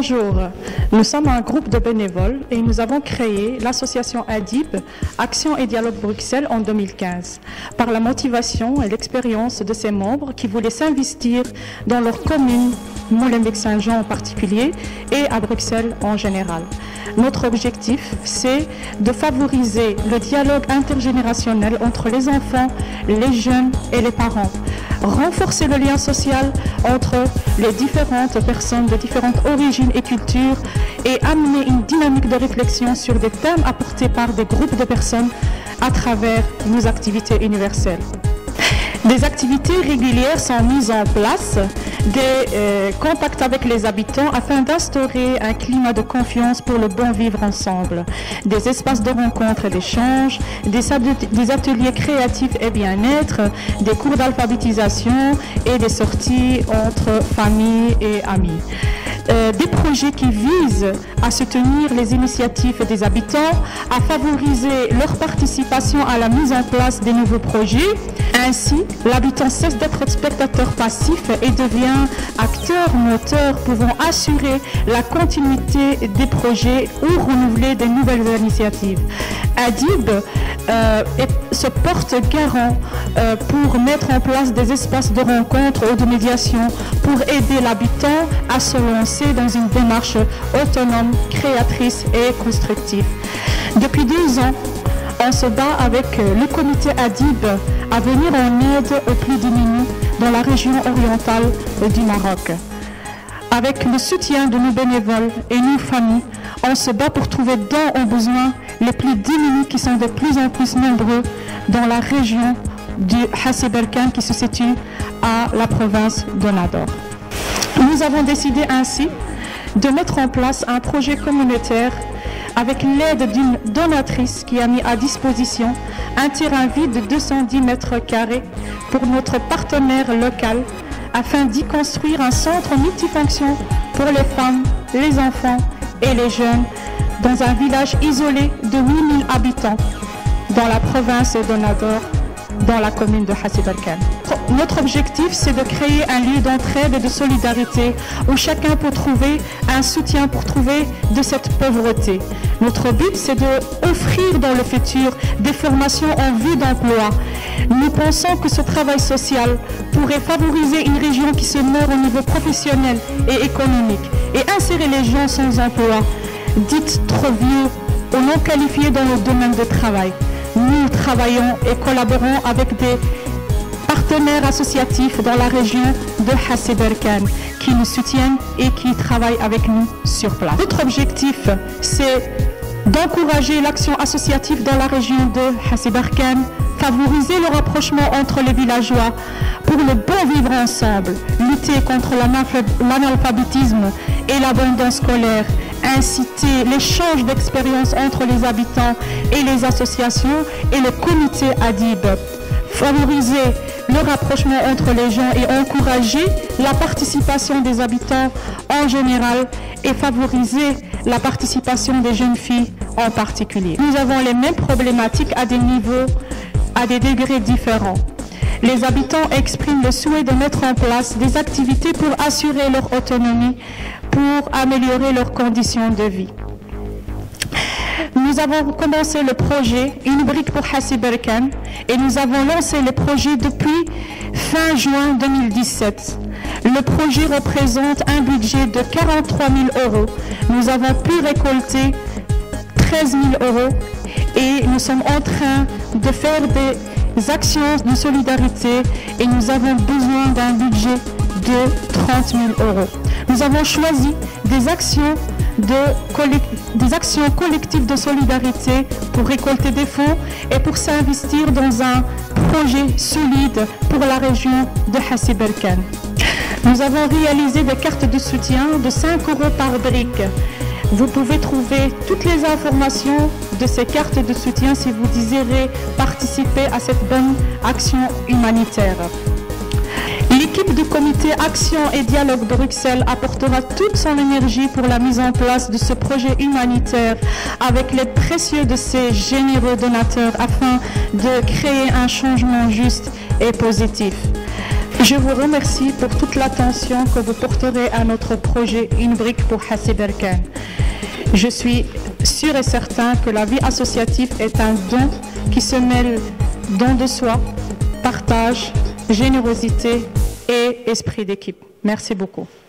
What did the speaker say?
Bonjour, nous sommes un groupe de bénévoles et nous avons créé l'association ADIB, Action et Dialogue Bruxelles en 2015, par la motivation et l'expérience de ses membres qui voulaient s'investir dans leur commune, Molenbeek-Saint-Jean en particulier, et à Bruxelles en général. Notre objectif, c'est de favoriser le dialogue intergénérationnel entre les enfants, les jeunes et les parents, renforcer le lien social entre les différentes personnes de différentes origines et cultures et amener une dynamique de réflexion sur des thèmes apportés par des groupes de personnes à travers nos activités universelles. Des activités régulières sont mises en place, des contacts avec les habitants afin d'instaurer un climat de confiance pour le bon vivre ensemble, des espaces de rencontre et d'échange, des ateliers créatifs et bien-être, des cours d'alphabétisation et des sorties entre familles et amis. Des projets qui visent à soutenir les initiatives des habitants, à favoriser leur participation à la mise en place des nouveaux projets. Ainsi, l'habitant cesse d'être spectateur passif et devient acteur moteur pouvant assurer la continuité des projets ou renouveler de nouvelles initiatives. ADIB se porte garant pour mettre en place des espaces de rencontre ou de médiation pour aider l'habitant à se lancer dans une démarche autonome, créatrice et constructive. Depuis 2 ans, on se bat avec le comité ADIB à venir en aide aux plus démunis dans la région orientale du Maroc. Avec le soutien de nos bénévoles et nos familles, on se bat pour trouver dont ont besoin les plus démunis qui sont de plus en plus nombreux dans la région du Hassi Berkane qui se situe à la province de Nador. Nous avons décidé ainsi de mettre en place un projet communautaire avec l'aide d'une donatrice qui a mis à disposition un terrain vide de 210 mètres carrés pour notre partenaire local afin d'y construire un centre multifonction pour les femmes, les enfants et les jeunes dans un village isolé de 8000 habitants dans la province de Nador, dans la commune de Hassi Berkane. Notre objectif, c'est de créer un lieu d'entraide et de solidarité où chacun peut trouver un soutien pour trouver de cette pauvreté. Notre but, c'est d'offrir dans le futur des formations en vue d'emploi. Nous pensons que ce travail social pourrait favoriser une région qui se meurt au niveau professionnel et économique et insérer les gens sans emploi, dites trop vieux ou non qualifiés dans le domaine de travail. Nous travaillons et collaborons avec des partenaires associatifs dans la région de Hassi Berkane qui nous soutiennent et qui travaillent avec nous sur place. Notre objectif, c'est d'encourager l'action associative dans la région de Hassi Berkane, favoriser le rapprochement entre les villageois pour le bon vivre ensemble, lutter contre l'analphabétisme et l'abandon scolaire, inciter l'échange d'expériences entre les habitants et les associations et le comité ADIB, favoriser le rapprochement entre les gens et encourager la participation des habitants en général et favoriser la participation des jeunes filles en particulier. Nous avons les mêmes problématiques à des niveaux, à des degrés différents. Les habitants expriment le souhait de mettre en place des activités pour assurer leur autonomie, pour améliorer leurs conditions de vie. Nous avons commencé le projet Une brique pour Hassi Berkane et nous avons lancé le projet depuis fin juin 2017. Le projet représente un budget de 43 000 €. Nous avons pu récolter 13 000 € et nous sommes en train de faire des actions de solidarité et nous avons besoin d'un budget de 30 000 €. Nous avons choisi des actions collectives de solidarité pour récolter des fonds et pour s'investir dans un projet solide pour la région de Hassi Berkane. Nous avons réalisé des cartes de soutien de 5 € par brique. Vous pouvez trouver toutes les informations de ces cartes de soutien si vous désirez participer à cette bonne action humanitaire. L'équipe du comité Action et Dialogue Bruxelles apportera toute son énergie pour la mise en place de ce projet humanitaire avec l'aide précieuse de ces généreux donateurs afin de créer un changement juste et positif. Je vous remercie pour toute l'attention que vous porterez à notre projet Une brique pour Hassi Berkane. Je suis sûre et certain que la vie associative est un don qui se mêle don de soi, partage, générosité et esprit d'équipe. Merci beaucoup.